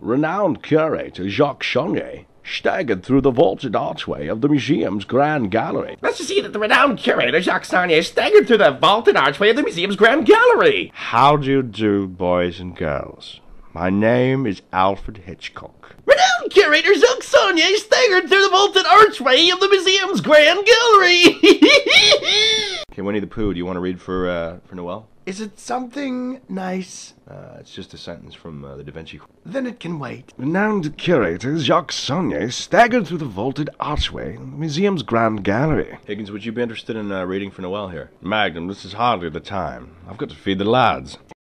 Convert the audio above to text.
Renowned curator Jacques Chenier staggered through the vaulted archway of the museum's grand gallery. Let's just see that the renowned curator Jacques Chenier staggered through the vaulted archway of the museum's grand gallery. How do you do, boys and girls? My name is Alfred Hitchcock. Renowned curator Jacques Chenier staggered through the vaulted archway of the museum's grand gallery. Okay, Winnie the Pooh, do you want to read for Noel? Is it something nice? It's just a sentence from the Da Vinci. Then it can wait. Renowned curator Jacques Chenier staggered through the vaulted archway in the museum's grand gallery. Higgins, would you be interested in reading for Noel here? Magnum, this is hardly the time. I've got to feed the lads.